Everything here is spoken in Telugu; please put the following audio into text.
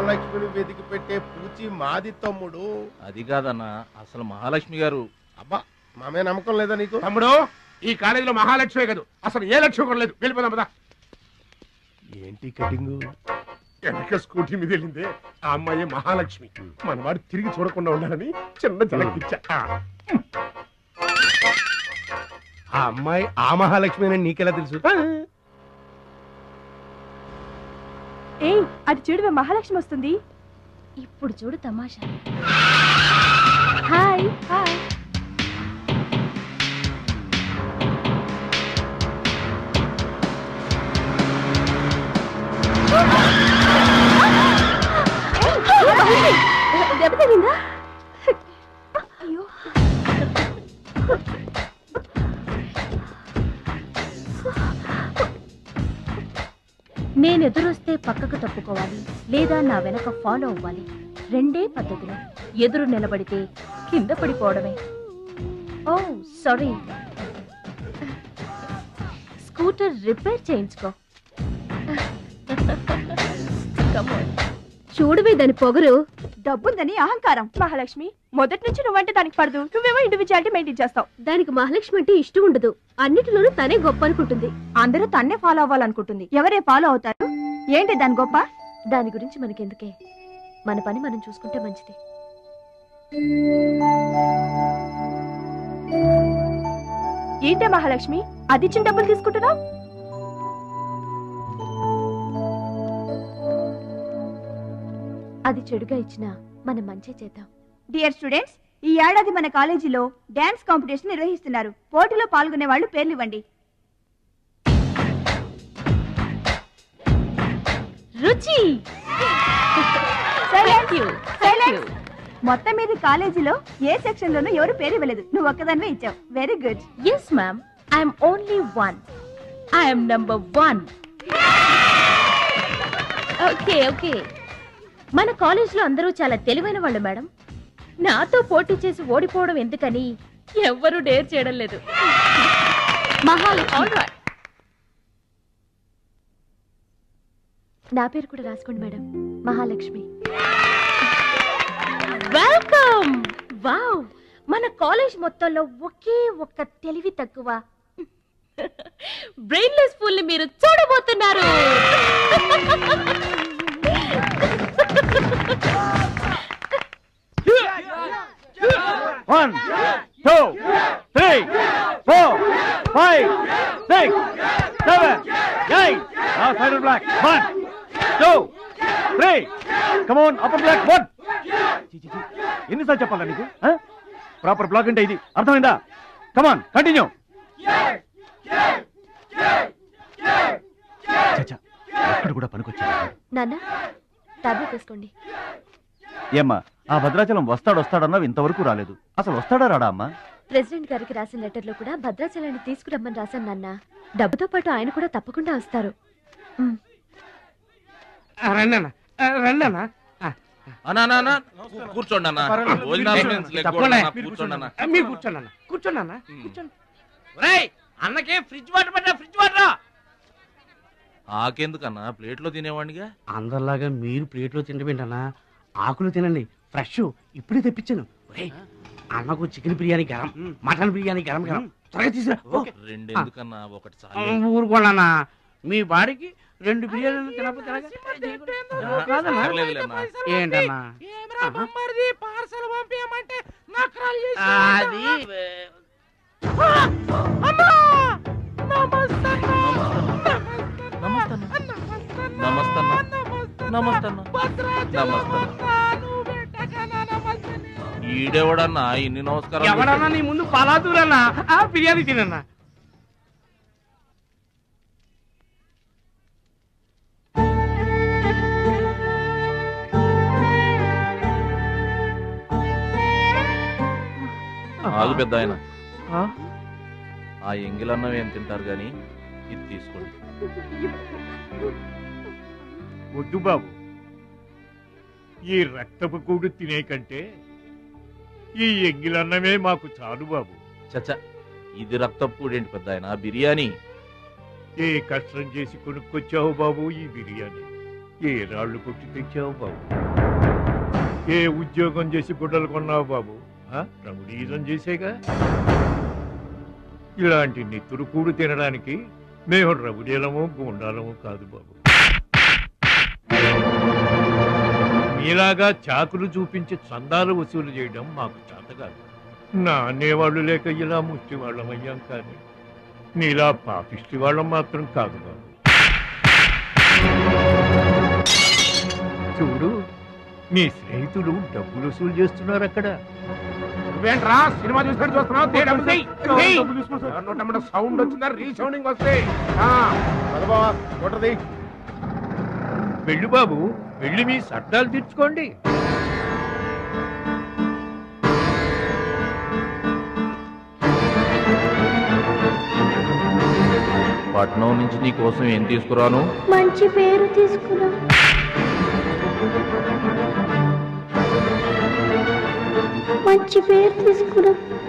మహాలక్ష్మిని వెతికి పెట్టే పూచి మాది తమ్ముడు. అది కాదన్నా, అసలు మహాలక్ష్మి గారు. అబ్బా మామే నమ్మకం లేదా నీకు? తమ్ముడు ఈ కాలేజీలో మహాలక్ష్మి కాదు, అసలు ఏ లక్ష్యం కూడా లేదు. వెళ్ళిపోదాం పదా. ఏంటి కటింగ్? వెనక స్కూటీ మీద వెళ్ళిందే ఆ అమ్మాయి మహాలక్ష్మి. మనవాడు తిరిగి చూడకుండా ఉండాలని చిన్న జలకిచ్చా. ఆ అమ్మాయి ఆ మహాలక్ష్మి అని నీకెలా తెలుసు? ఏయ్ అటు చూడు, మహాలక్ష్మి వస్తుంది. ఇప్పుడు చూడు తమాషా. Hi hi. దెబ్బ తగిలిందా? అయ్యో నేను ఎదురొస్తే పక్కకు తప్పుకోవాలి, లేదా నా వెనక ఫాలో అవ్వాలి. రెండే పద్ధతులు. ఎదురు నిలబడితే కింద పడిపోవడమే. ఓ సారీ, స్కూటర్ రిపేర్ చేయించుకో. చూడవే దాని పొగరు. డబ్బుందని అహంకారం. మహాలక్ష్మి మొదటి నుంచి నువ్వంటే దానికి పడదు. నువ్వేమో ఇండివిజువాలిటీ మెయింటైన్ చేస్తావు. దానికి మహాలక్ష్మి అంటే ఇష్టం ఉండదు. అన్నిటిలోనూ తనే గొప్ప అనుకుంటుంది. అందరూ తన్నే ఫాలో అవ్వాలనుకుంటుంది. ఎవరే ఫాలో అవుతారు? ఏంటి దాని గొప్ప? దాని గురించి మనకెందుకే, మన పని మనం చూసుకుంటే మంచిది. ఏంటే మహాలక్ష్మి అది ఇచ్చిన డబ్బులు తీసుకుంటున్నావు? అది చెడుగా ఇచ్చినా మనం మంచి చేద్దాం. డియర్ స్టూడెంట్స్, ఈ ఏడాది మన కాలేజీలో డాన్స్ కాంపిటీషన్ నిర్వహిస్తున్నారు. పోటీలో పాల్గొనే వాళ్ళు పేర్లు ఇవ్వండి. రుచి. మొత్తం మీద కాలేజీలో ఏ సెక్షన్ లోనూ ఎవరు పేరు ఇవ్వలేదు. నువ్వు ఒక్కదానివే ఇచ్చావు. Very good. Yes ma'am, I'm only one. I'm number 1. Okay okay. మన కాలేజ్లో అందరూ చాలా తెలివైన వాళ్ళు మేడం. నాతో పోటీ చేసి ఓడిపోవడం ఎందుకని ఎవ్వరూ డేర్ చేయడం లేదు. మహాలక్ష్మి. నా పేరు కూడా రాసుకోండి మేడం, మహాలక్ష్మి. వెల్కమ్. వావ్, మన కాలేజ్ మొత్తంలో ఒకే ఒక్క తెలివి తక్కువ బ్రెయిన్లెస్ ఫుల్ ని మీరు చూడబోతున్నారు. One, two, three, four, five, six, seven, eight. Now side black. 1, 2, 3. Come on, upper black. 1. ఎన్నిసార్లు చెప్పాలా నీకు? ప్రాపర్ బ్లాక్ అంటే ఇది, అర్థమైందా? Come on, continue. చచ్చా, ఎక్కడ కూడా పనికొచ్చా? నాన్న టాబ్లెట్ వేసుకోండి. ఏమ్మా, ఆ భద్రాచలం వస్తాడన్నావు, ఇంతవరకు రాలేదు. అసలు వస్తాడా రాడా అమ్మా? ప్రెసిడెంట్ గారికి రాసిన లెటర్ లో కూడా భద్రాచలాన్ని తీసుకురమ్మని రాశాను నాన్న. డబ్బుతో పాటు ఆయన కూడా తప్పకుండా వస్తారు. కూర్చోండి అన్న. అన్నకే ఫ్రిడ్జ్ వాటర్ పడ్డా, ఫ్రిడ్జ్ వాటర్. ఆకెందుకన్నా, ప్లేట్లో తినేవాడిగా. అందరిలాగా మీరు ప్లేట్లో తినబెంటన్నా, ఆకులు తినండి. ఫ్రెష్ ఇప్పుడే తెప్పించాను. అన్నకు చికెన్ బిర్యానీ గరం, మటన్ బిర్యానీ గరం గరం. త్వరగా తీసుకురా. రెండెందుకన్నా, ఒకటి చాలు. ఊరుకోండి, మీ బాడీకి 2 బిర్యానీలు తినకపోతే ఏంటన్నా? అది ఈడెవడన్నా ఇన్ని నమస్కారం? ఎవడన్నా నీ ముందు పలాదూరన్నా బిర్యానీ తినన్నా. ఆగు పెద్ద ఆయన, ఆ ఎంగిలన్నం ఏం తింటారు గాని ఇది తీసుకోండి. వద్దు బాబు, ఈ రక్తపు కూడు తినే కంటే ఈ ఎంగిలన్నమే మాకు చాలు బాబు. చచ్చా, ఇది రక్తపూడేంటి పెద్ద ఆయన, బిర్యానీ. ఏ కష్టం చేసి కొనుక్కొచ్చావు బాబు ఈ బిర్యానీ? ఏ రాళ్ళు కొట్టి తెచ్చావు బాబు? ఏ ఉద్యోగం చేసి గుడ్డలు కొన్నావు బాబు? రౌడీజం చేసేగా. ఇలాంటి నెత్తురు కూడు తినడానికి మేము రౌడీలము గుండాలము కాదు బాబు. మీలాగా చాకులు చూపించి చందాలు వసూలు చేయడం మాకు చేత కాదు. నా అనేవాళ్ళు లేక ఇలా ముష్టి వాళ్ళం అయ్యాం, కానీ నీలా పాపిష్టి వాళ్ళం మాత్రం కాదు బాబు. చూడు, నీ స్నేహితులు డబ్బులు వసూలు చేస్తున్నారు అక్కడ. నువ్వేంట్రా సినిమా చూసినట్టు చూస్తున్నావు? సౌండ్ వచ్చిందా? రీసౌండింగ్ వస్తే వెళ్ళు బాబు, వెళ్ళి మీ సర్దాలు తీర్చుకోండి. పట్నం నుంచి నీ కోసం ఏం తీసుకురాను? మంచి పేరు తీసుకురా. మంచి పేరు తీసుకురా.